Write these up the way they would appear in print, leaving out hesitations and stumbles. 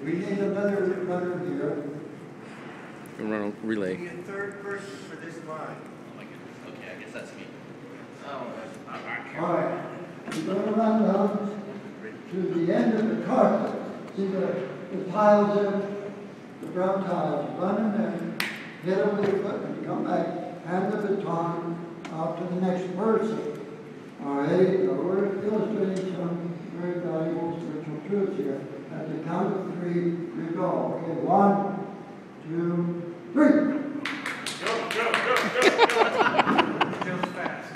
We need another runner here. You run a relay. We need a third person for this line. Oh my goodness. Okay, I guess that's me. Oh, All right. You're going to run down to the end of the carpet. See the tiles there? The brown tiles. Run in there. Hit it with your foot and come back. Hand the baton out to the next person. All right. We're illustrating some very valuable spiritual truths here. At the count of 3, we go. Okay, 1, 2, 3. go. Feels fast.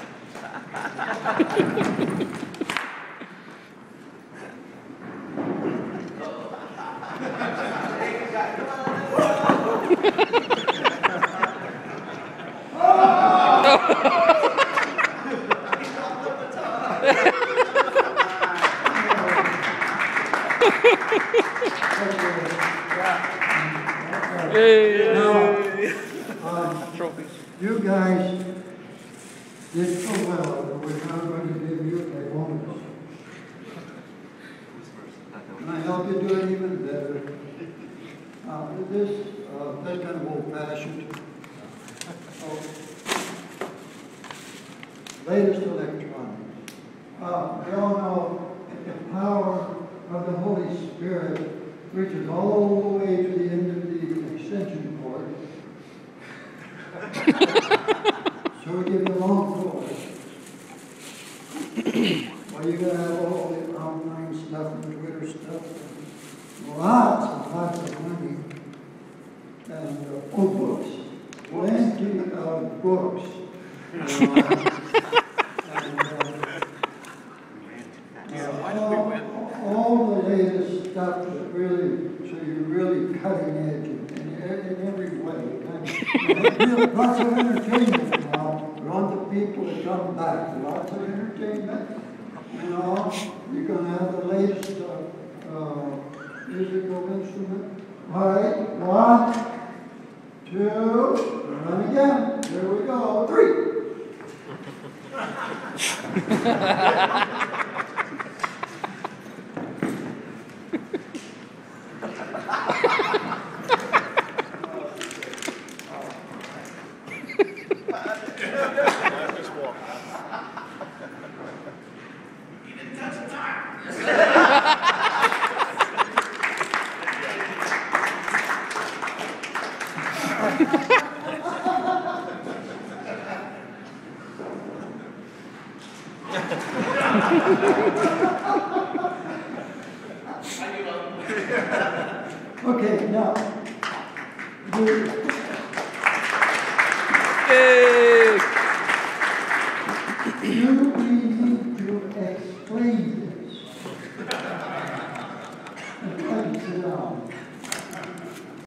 Now, you guys did so well that we're now going to give you a bonus. Can I help you do it even better? That's kind of old-fashioned. Latest electronics. We all know that the power of the Holy Spirit reaches all the way to the end of the extension cord. So we give you a long cord. Well, you gotta have all the online stuff and Twitter stuff, and lots and lots of money, and books, plenty of books. All the latest stuff that really, so you're really cutting edge in every way. Lots of entertainment now. We want the people to come back. Lots of entertainment. You know, you're going to have the latest musical instrument. All right, 1, 2, run again. There we go. 3. Okay, now. Yay!